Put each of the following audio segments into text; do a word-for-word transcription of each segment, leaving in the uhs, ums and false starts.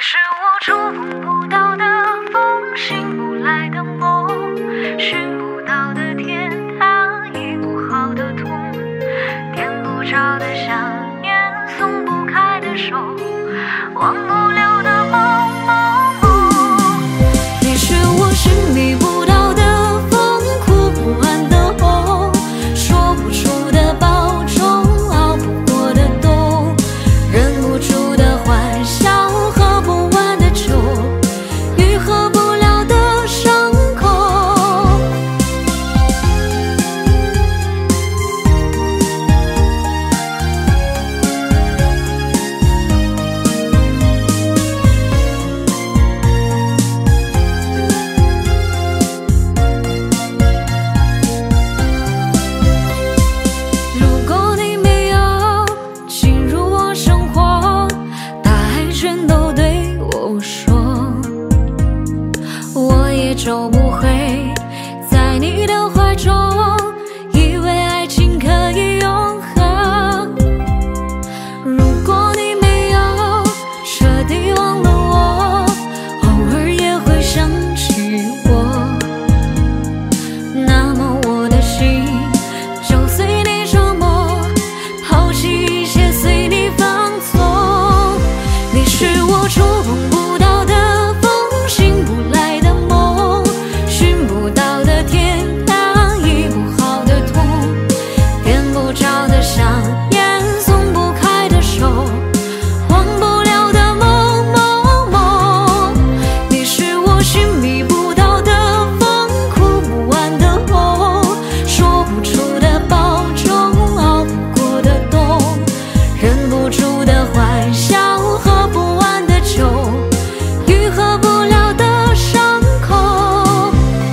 是我触碰不到的风，醒不来的梦，寻不到的天堂，医不好的痛，点不着的想念，松不开的手，忘不了的梦梦梦。你是我寻觅不到的风，哭不完的红，说不出的保重，熬不过的冬，忍不住的欢笑，喝不完的酒，愈合不了的伤口。如果你没有进入我生活，大海全都对我说，我也走不回在你的怀中，以为爱情可以永恒。如果你没有彻底忘了我，偶尔也会想起我，那么我的心就随你折磨，抛弃一切随你放纵。你是我触碰不到的风，醒不来的梦，寻不到的天堂，医不好的痛，点不着的香烟，松不开的手，忘不了的梦梦梦。你是我寻觅不到的风，哭不完的红，说不出的保重，熬不过的冬，忍不住的欢笑，喝不完的酒，愈合不了的伤口。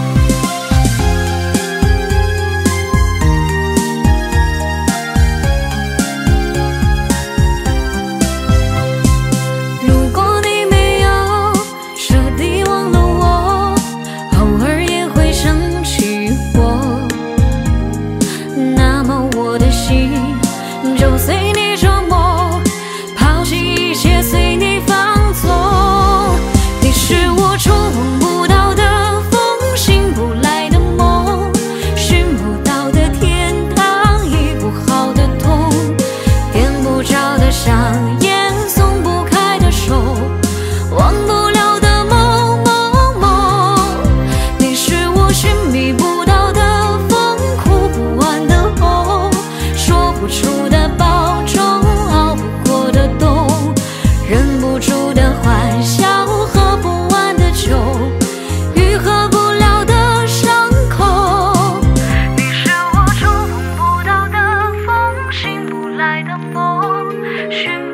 如果你没有彻底忘了我，偶尔也会想起我，那么我的心就随你折磨，抛弃一切随你放纵。你是我触碰不到的风，醒不来的梦，寻不到的天堂，医不好的痛，点不着的香烟，松不开的手，忘不了的梦梦梦。你是我寻觅不到的风，哭不完的红，说不出的保重，熬不过的冬，忍不住的欢笑，喝不完的酒，愈合不了的伤口。你是我触碰不到的风，醒不来的梦，寻